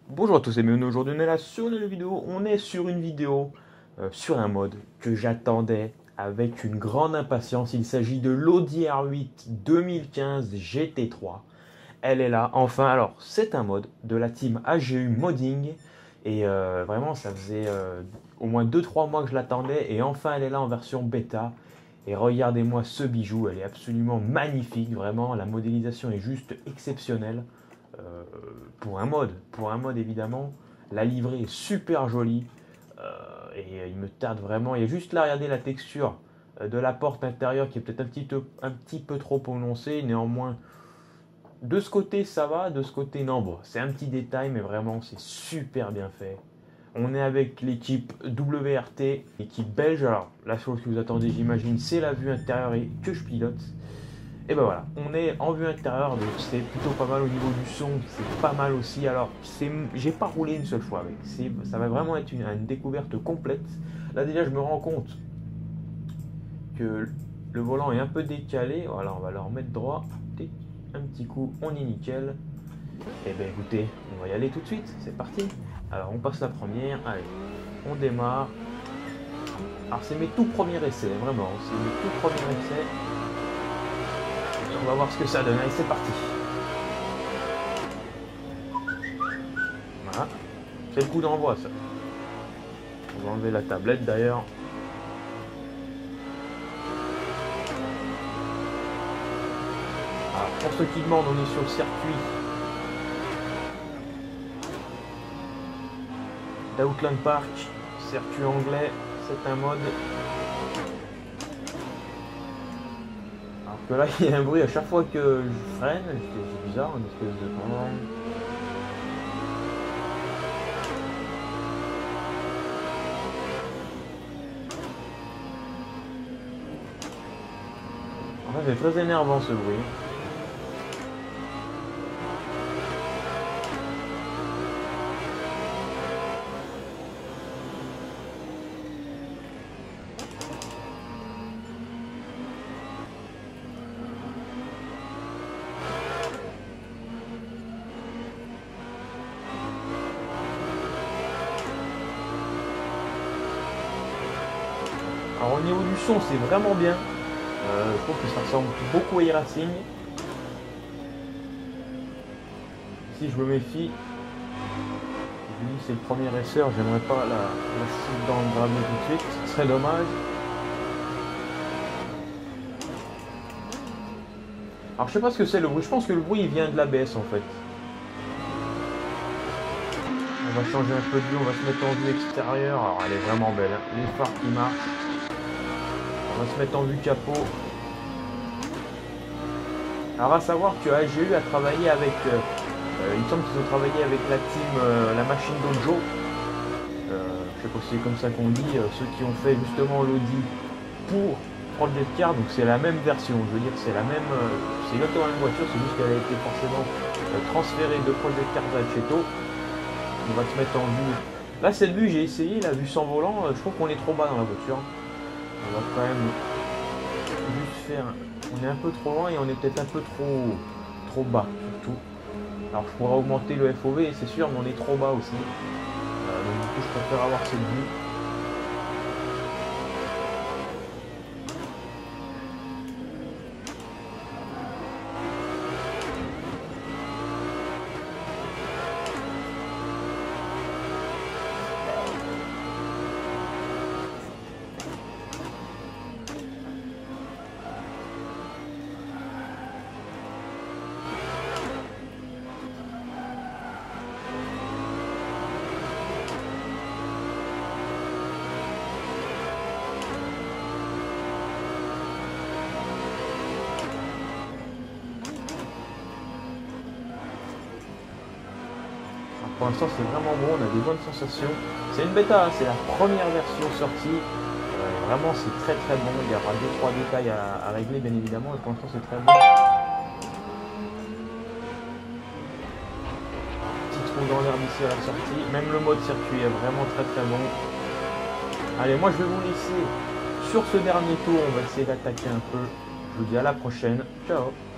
Bonjour à tous et bienvenue. Aujourd'hui on est là sur une nouvelle vidéo. On est sur une vidéo sur un mode que j'attendais avec une grande impatience. Il s'agit de l'Audi R8 2015 GT3. Elle est là, enfin. Alors c'est un mode de la team AGU Modding. Et vraiment ça faisait au moins 2-3 mois que je l'attendais. Et enfin elle est là en version bêta. Et regardez-moi ce bijou, elle est absolument magnifique. Vraiment la modélisation est juste exceptionnelle. Euh, pour un mode évidemment. La livrée est super jolie et il me tarde vraiment. Il y a juste là, regardez la texture de la porte intérieure qui est peut-être un petit peu trop prononcée. Néanmoins, de ce côté ça va, de ce côté non. Bon, c'est un petit détail, mais vraiment c'est super bien fait. On est avec l'équipe WRT, équipe belge. Alors la chose que vous attendez, j'imagine, c'est la vue intérieure et que je pilote. Et ben voilà, on est en vue intérieure, donc c'est plutôt pas mal au niveau du son, c'est pas mal aussi. Alors, j'ai pas roulé une seule fois avec, ça va vraiment être une découverte complète. Là déjà, je me rends compte que le volant est un peu décalé. Voilà, on va le remettre droit. Un petit coup, on est nickel. Et ben écoutez, on va y aller tout de suite, c'est parti. Alors, on passe la première, allez, on démarre. Alors, c'est mes tout premiers essais, vraiment, c'est mes tout premiers essais. On va voir ce que ça donne. Allez, c'est parti. Voilà. C'est le coup d'envoi, ça. On va enlever la tablette, d'ailleurs. Alors, pour ceux qui demandent, on est sur le circuit d'Outland Park. Circuit anglais. C'est un mode. Alors que là, il y a un bruit à chaque fois que je freine. C'est bizarre, une espèce de... En fait, c'est très énervant ce bruit. Alors au niveau du son, c'est vraiment bien. Je trouve que ça ressemble beaucoup à iRacing. Si je me méfie, je dis c'est le premier essai, j'aimerais pas la suite dans le gravier tout de suite, ce serait dommage. Alors je sais pas ce que c'est le bruit, je pense que le bruit il vient de l'ABS en fait. On va changer un peu de vue, on va se mettre en vue extérieure. Alors elle est vraiment belle, hein. Les phares qui marchent. On va se mettre en vue capot. Alors à savoir que AGU a travaillé avec, il me semble qu'ils ont travaillé avec la team La Machine Dojo. Je sais pas si c'est comme ça qu'on dit, ceux qui ont fait justement l'Audi pour Project Car, donc c'est la même version, je veux dire c'est la même, c'est exactement la même voiture, c'est juste qu'elle a été forcément transférée de Project Car à Cheto. On va se mettre en vue. Là cette vue j'ai essayé, la vue sans volant, je trouve qu'on est trop bas dans la voiture. On va quand même juste faire, on est un peu trop loin et on est peut-être un peu trop bas surtout. Alors je pourrais augmenter le FOV c'est sûr, mais on est trop bas aussi. Donc du coup je préfère avoir cette vue. Pour l'instant c'est vraiment bon, on a des bonnes sensations. C'est une bêta, hein, c'est la première version sortie. Vraiment c'est très bon, il y aura 2-3 détails à régler bien évidemment, et pour l'instant c'est très bon. Petit trou dans l'herbe ici à la sortie, même le mode circuit est vraiment très bon. Allez, moi je vais vous laisser sur ce dernier tour, on va essayer d'attaquer un peu. Je vous dis à la prochaine, ciao.